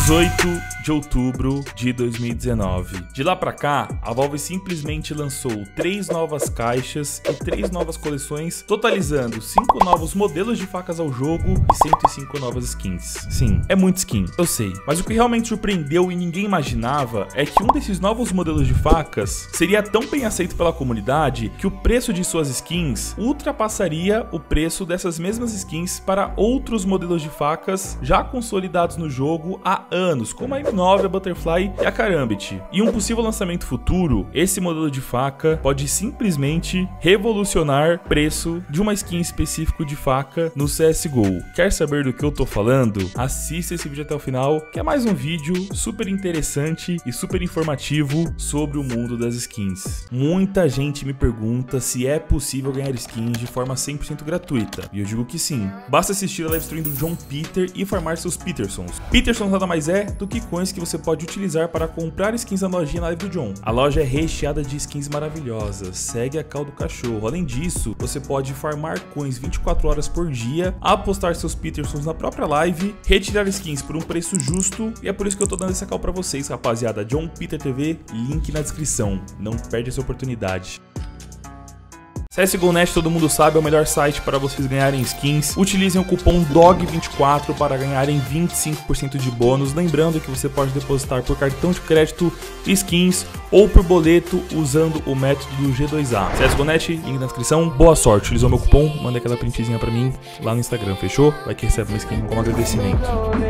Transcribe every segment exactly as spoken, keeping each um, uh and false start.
dezoito de outubro de dois mil e dezenove. De lá pra cá, a Valve simplesmente lançou três novas caixas e três novas coleções, totalizando cinco novos modelos de facas ao jogo e cento e cinco novas skins. Sim, é muito skin, eu sei. Mas o que realmente surpreendeu e ninguém imaginava é que um desses novos modelos de facas seria tão bem aceito pela comunidade que o preço de suas skins ultrapassaria o preço dessas mesmas skins para outros modelos de facas já consolidados no jogo há anos, como a M nove, a Butterfly e a Karambit. E um possível lançamento futuro, esse modelo de faca pode simplesmente revolucionar o preço de uma skin específica de faca no C S G O. Quer saber do que eu tô falando? Assista esse vídeo até o final, que é mais um vídeo super interessante e super informativo sobre o mundo das skins. Muita gente me pergunta se é possível ganhar skins de forma cem por cento gratuita, e eu digo que sim. Basta assistir a live stream do John Peter e farmar seus Petersons. Petersons nada mais é do que coins que você pode utilizar para comprar skins na lojinha na live do John. A loja é recheada de skins maravilhosas, segue a cal do cachorro. Além disso, você pode farmar coins vinte e quatro horas por dia, apostar seus Petersons na própria live, retirar skins por um preço justo, e é por isso que eu tô dando essa cal pra vocês, rapaziada. John Peter T V, link na descrição. Não perde essa oportunidade. C S G O ponto net, todo mundo sabe, é o melhor site para vocês ganharem skins. Utilizem o cupom D O G vinte e quatro para ganharem vinte e cinco por cento de bônus. Lembrando que você pode depositar por cartão de crédito, skins ou por boleto usando o método do G dois A. C S G O ponto net, link na descrição. Boa sorte, utilizou meu cupom, manda aquela printzinha para mim lá no Instagram, fechou? Vai que recebe uma skin como agradecimento.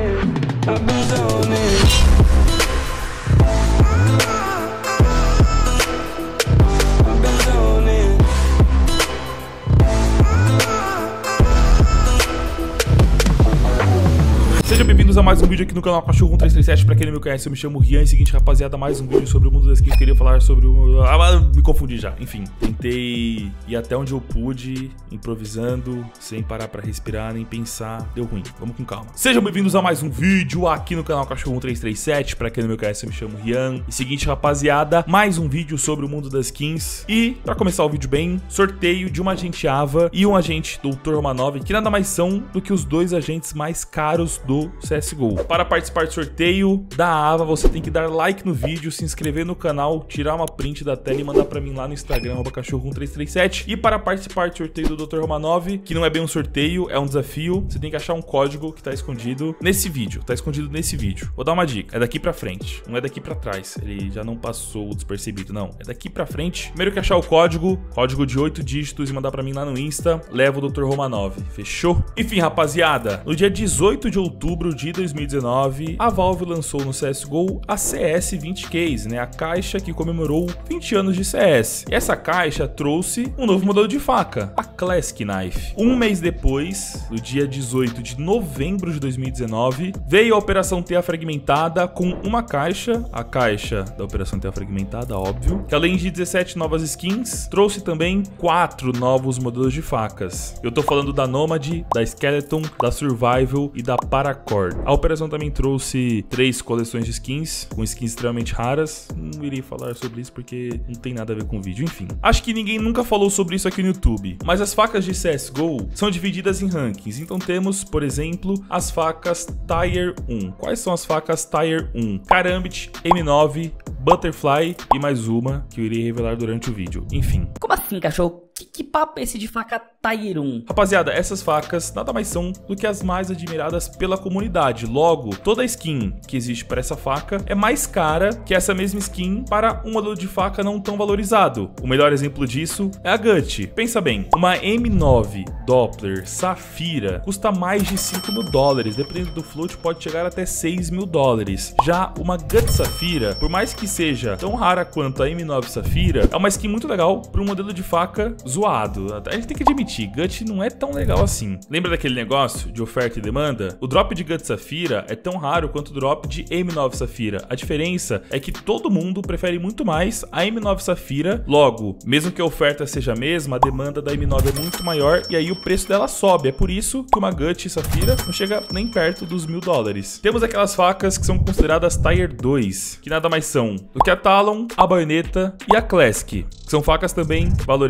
Sejam bem-vindos a mais um vídeo aqui no canal Cachorro um três três sete. Pra quem não me conhece, eu me chamo Rian. E seguinte, rapaziada, mais um vídeo sobre o mundo das skins. Queria falar sobre o... Ah, me confundi já. Enfim, tentei ir até onde eu pude, improvisando, sem parar pra respirar, nem pensar. Deu ruim, vamos com calma. Sejam bem-vindos a mais um vídeo aqui no canal Cachorro um três três sete. Pra quem não me conhece, eu me chamo Rian. E seguinte, rapaziada, mais um vídeo sobre o mundo das skins. E, pra começar o vídeo bem, sorteio de uma agente Ava e um agente doutor Romanov, que nada mais são do que os dois agentes mais caros do C S G O. Para participar do sorteio da Ava, você tem que dar like no vídeo, se inscrever no canal, tirar uma print da tela e mandar pra mim lá no Instagram, arroba cachorro um três três sete. E para participar do sorteio do doutor Romanov, que não é bem um sorteio, é um desafio, você tem que achar um código que tá escondido nesse vídeo, tá escondido nesse vídeo. Vou dar uma dica, é daqui pra frente, não é daqui pra trás, ele já não passou despercebido, não, é daqui pra frente. Primeiro que achar o código, código de oito dígitos, e mandar pra mim lá no Insta, leva o doutor Romanov, fechou? Enfim, rapaziada, no dia dezoito de outubro de dois mil e dezenove, a Valve lançou no C S G O a C S vinte Case, né? A caixa que comemorou vinte anos de C S. E essa caixa trouxe um novo modelo de faca, a Classic Knife. Um mês depois, no dia dezoito de novembro de dois mil e dezenove, veio a Operação Teia Fragmentada com uma caixa, a caixa da Operação Teia Fragmentada, óbvio, que além de dezessete novas skins, trouxe também quatro novos modelos de facas. Eu tô falando da Nomad, da Skeleton, da Survival e da Paracord. A operação também trouxe três coleções de skins, com skins extremamente raras. Não irei falar sobre isso porque não tem nada a ver com o vídeo, enfim. Acho que ninguém nunca falou sobre isso aqui no YouTube, mas as facas de C S G O são divididas em rankings. Então temos, por exemplo, as facas Tier um. Quais são as facas Tier um? Karambit, M nove, Butterfly e mais uma que eu irei revelar durante o vídeo. Enfim. Como assim, cachorro? Que, que papo é esse de faca Tier um? Rapaziada, essas facas nada mais são do que as mais admiradas pela comunidade. Logo, toda skin que existe para essa faca é mais cara que essa mesma skin para um modelo de faca não tão valorizado. O melhor exemplo disso é a Gut. Pensa bem, uma M nove Doppler Safira custa mais de cinco mil dólares, dependendo do float pode chegar até seis mil dólares. Já uma Gut Safira, por mais que seja tão rara quanto a M nove Safira, é uma skin muito legal para um modelo de faca zoado. A gente tem que admitir, Gut não é tão legal assim. Lembra daquele negócio de oferta e demanda? O drop de Gut Safira é tão raro quanto o drop de M nove Safira. A diferença é que todo mundo prefere muito mais a M nove Safira. Logo, mesmo que a oferta seja a mesma, a demanda da M nove é muito maior e aí o preço dela sobe. É por isso que uma Gut Safira não chega nem perto dos mil dólares. Temos aquelas facas que são consideradas Tier dois, que nada mais são do que a Talon, a Baioneta e a Classic, que são facas também valorizadas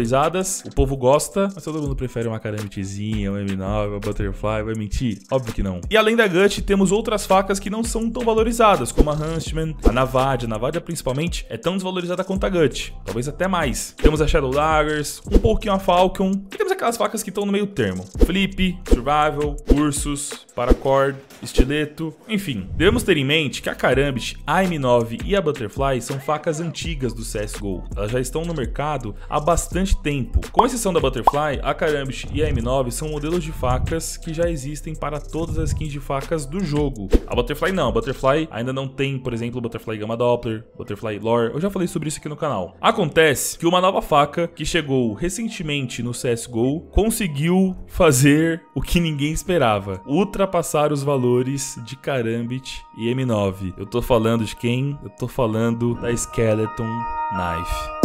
valorizadas, o povo gosta, mas todo mundo prefere uma Karambitzinha, uma M nove, uma Butterfly, vai mentir? Óbvio que não. E além da Gut, temos outras facas que não são tão valorizadas, como a Huntsman, a Navadia. A Navadia, principalmente, é tão desvalorizada quanto a Gut, talvez até mais. Temos a Shadow Daggers, um pouquinho a Falcon, e temos aquelas facas que estão no meio termo. Flip, Survival, Ursus, Paracord, Estileto, enfim. Devemos ter em mente que a Karambit, a M nove e a Butterfly são facas antigas do C S G O. Elas já estão no mercado há bastante tempo. Com exceção da Butterfly, a Karambit e a M nove são modelos de facas que já existem para todas as skins de facas do jogo. A Butterfly não, a Butterfly ainda não tem, por exemplo, Butterfly Gamma Doppler, Butterfly Lore, eu já falei sobre isso aqui no canal. Acontece que uma nova faca que chegou recentemente no C S G O conseguiu fazer o que ninguém esperava, ultrapassar os valores de Karambit e M nove. Eu tô falando de quem? Eu tô falando da Skeleton Knife.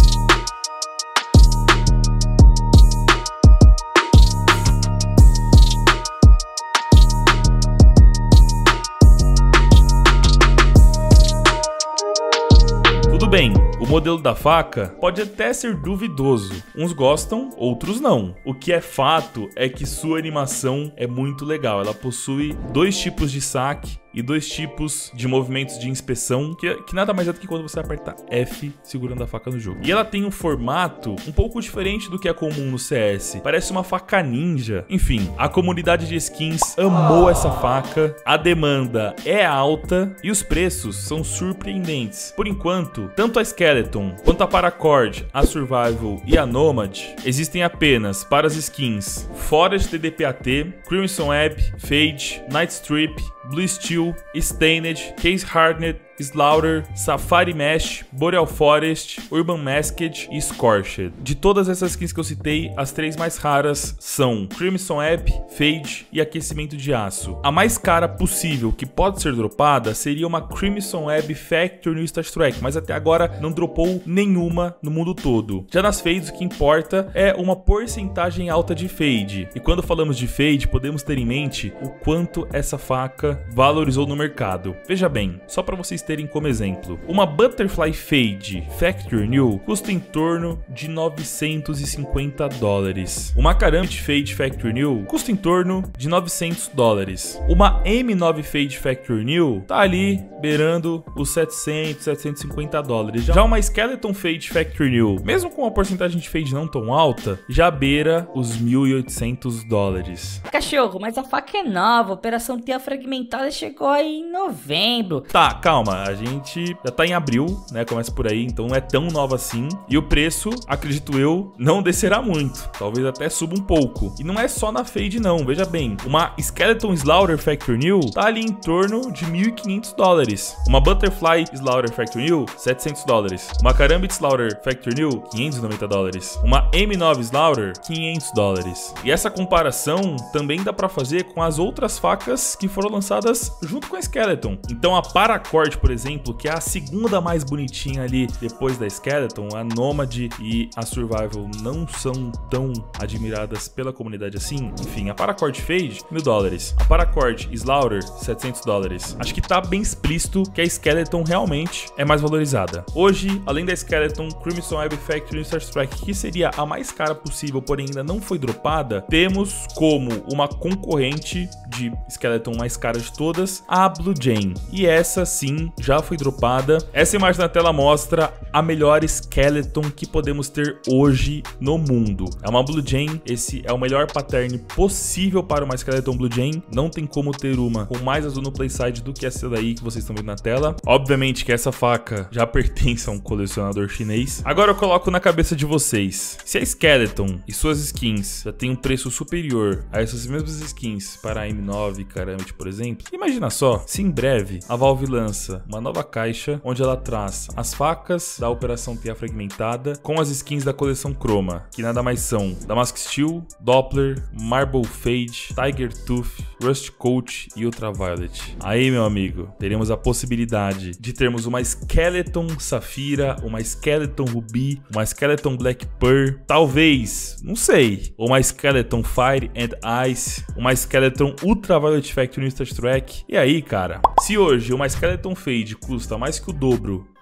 Bem, o modelo da faca pode até ser duvidoso. Uns gostam, outros não. O que é fato é que sua animação é muito legal. Ela possui dois tipos de saque e dois tipos de movimentos de inspeção, que, que nada mais é do que quando você aperta F segurando a faca no jogo. E ela tem um formato um pouco diferente do que é comum no C S. Parece uma faca ninja. Enfim, a comunidade de skins amou essa faca, a demanda é alta e os preços são surpreendentes. Por enquanto, tanto a Skeleton quanto a Paracord, a Survival e a Nomad existem apenas para as skins Forest T D P A T, Crimson Web, Fade, Night Strip, Blue Steel, Stained, Case Hardened, Slaughter, Safari Mesh, Boreal Forest, Urban Masked e Scorched. De todas essas skins que eu citei, as três mais raras são Crimson Web, Fade e Aquecimento de Aço. A mais cara possível que pode ser dropada seria uma Crimson Web Factory no Star Trek, mas até agora não dropou nenhuma no mundo todo. Já nas Fades, o que importa é uma porcentagem alta de Fade. E quando falamos de Fade, podemos ter em mente o quanto essa faca valorizou no mercado. Veja bem, só para vocês terem como exemplo, uma Butterfly Fade Factory New custa em torno de novecentos e cinquenta dólares. Uma Karambit Fade Factory New custa em torno de novecentos dólares. Uma M nove Fade Factory New tá ali beirando os setecentos, setecentos e cinquenta dólares. Já uma Skeleton Fade Factory New, mesmo com uma porcentagem de Fade não tão alta, já beira os mil e oitocentos dólares. Cachorro, mas a faca é nova, a operação Teia Fragmentada chegou aí em novembro. Tá, calma. A gente já tá em abril, né? Começa por aí, então não é tão nova assim. E o preço, acredito eu, não descerá muito. Talvez até suba um pouco. E não é só na Fade não, veja bem. Uma Skeleton Slaughter Factory New tá ali em torno de mil e quinhentos dólares. Uma Butterfly Slaughter Factory New, setecentos dólares. Uma Karambit Slaughter Factory New, quinhentos e noventa dólares. Uma M nove Slaughter, quinhentos dólares. E essa comparação também dá pra fazer com as outras facas que foram lançadas junto com a Skeleton. Então a Paracord, por exemplo, que é a segunda mais bonitinha ali depois da Skeleton, a Nomad e a Survival não são tão admiradas pela comunidade assim. Enfim, a Paracord Fade, mil dólares. A Paracord Slaughter, setecentos dólares. Acho que tá bem explícito que a Skeleton realmente é mais valorizada. Hoje, além da Skeleton, Crimson Web Factory e Star Trek, que seria a mais cara possível, porém ainda não foi dropada, temos como uma concorrente de Skeleton mais cara de todas, a Blue Jane. E essa sim já foi dropada. Essa imagem na tela mostra a melhor Skeleton que podemos ter hoje no mundo. É uma Blue Jane, esse é o melhor pattern possível para uma Skeleton Blue Jane. Não tem como ter uma com mais azul no playside do que essa daí que vocês estão vendo na tela. Obviamente que essa faca já pertence a um colecionador chinês. Agora eu coloco na cabeça de vocês, se a Skeleton e suas skins já tem um preço superior a essas mesmas skins para a M nove e Karambit, por exemplo, imagina só se em breve a Valve lança uma nova caixa onde ela traz as facas da Operação Teia Fragmentada com as skins da coleção Chroma, que nada mais são Damask Steel, Doppler, Marble Fade, Tiger Tooth, Rust Coat e Ultraviolet. Aí, meu amigo, teremos a possibilidade de termos uma Skeleton Safira, uma Skeleton Ruby, uma Skeleton Black Pearl, talvez, não sei, uma Skeleton Fire and Ice, uma Skeleton Ultraviolet Factory no Star Trek. E aí, cara, se hoje uma Skeleton Fade custa mais que o dobro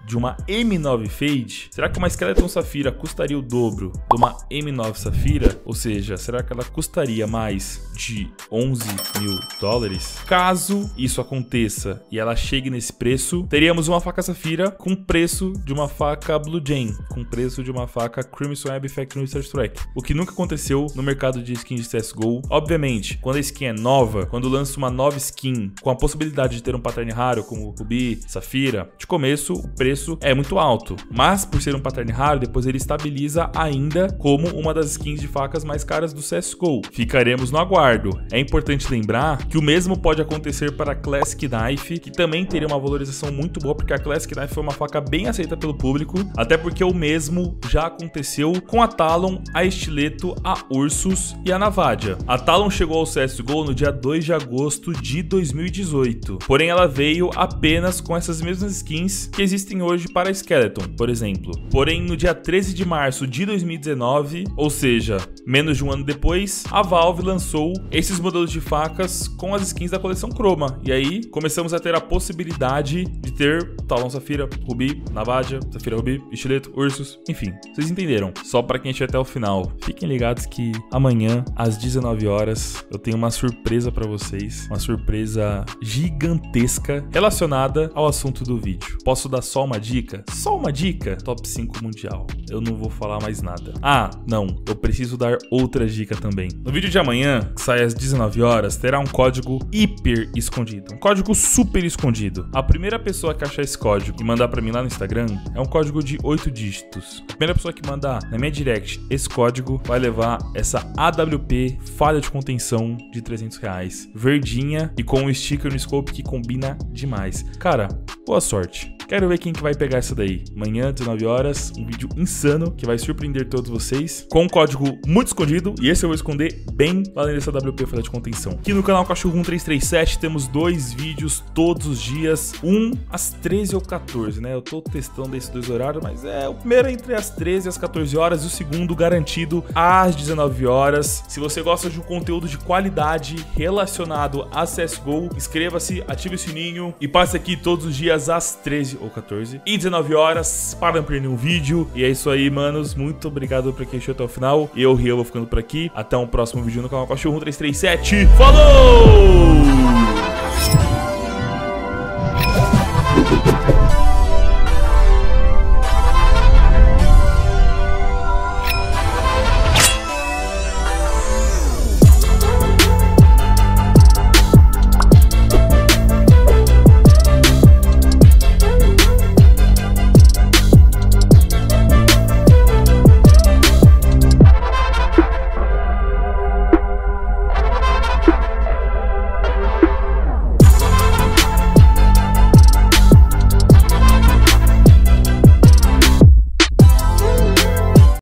de uma M nove Fade, será que uma Skeleton Safira custaria o dobro de uma M nove Safira? Ou seja, será que ela custaria mais de onze mil dólares? Caso isso aconteça e ela chegue nesse preço, teríamos uma faca Safira com preço de uma faca Blue Jay, com preço de uma faca Crimson Web Factory Research Track, o que nunca aconteceu no mercado de skins de C S G O. Obviamente, quando a skin é nova, quando lança uma nova skin com a possibilidade de ter um pattern raro como Ruby, Safira, de começo o preço é muito alto, mas por ser um pattern raro, depois ele estabiliza ainda como uma das skins de facas mais caras do C S G O. Ficaremos no aguardo. É importante lembrar que o mesmo pode acontecer para a Classic Knife, que também teria uma valorização muito boa, porque a Classic Knife foi uma faca bem aceita pelo público, até porque o mesmo já aconteceu com a Talon, a Estileto, a Ursus e a Navadia. A Talon chegou ao C S G O no dia dois de agosto de dois mil e dezoito, porém ela veio apenas com essas mesmas skins que existem hoje para a Skeleton, por exemplo. Porém, no dia treze de março de dois mil e dezenove, ou seja, menos de um ano depois, a Valve lançou esses modelos de facas com as skins da coleção Chroma. E aí, começamos a ter a possibilidade de ter Talon Safira, Ruby, Navadia, Safira Ruby, Estileto, Ursus, enfim, vocês entenderam. Só para quem estiver até o final, fiquem ligados que amanhã, às dezenove horas, eu tenho uma surpresa para vocês, uma surpresa gigantesca relacionada ao assunto do vídeo. Posso dar só uma dica? Só uma dica? Top cinco mundial. Eu não vou falar mais nada. Ah, não, eu preciso dar outra dica também. No vídeo de amanhã, que sai às dezenove horas, terá um código hiper escondido, um código super escondido. A primeira pessoa que achar esse código e mandar para mim lá no Instagram é um código de oito dígitos. A primeira pessoa que mandar na minha direct esse código vai levar essa A W P falha de contenção de trezentos reais, verdinha e com um sticker no scope que combina demais. Cara, boa sorte. Quero ver quem que vai pegar essa daí. Amanhã, dezenove horas, um vídeo insano que vai surpreender todos vocês com um código muito escondido, e esse eu vou esconder bem além dessa A W P falha de contenção. Aqui no canal Cachorro um três três sete temos dois vídeos todos os dias, um às treze ou quatorze, né? Eu tô testando esses dois horários, mas é o primeiro entre as treze e as quatorze horas e o segundo garantido às dezenove horas. Se você gosta de um conteúdo de qualidade relacionado a C S G O, inscreva-se, ative o sininho e passe aqui todos os dias às treze ou quatorze e dezenove horas para não perder nenhum vídeo. E é isso aí, manos. Muito obrigado por quem chegou até o final. Eu, Rian, vou ficando por aqui. Até um próximo vídeo no canal Cachorro um três três sete. Falou!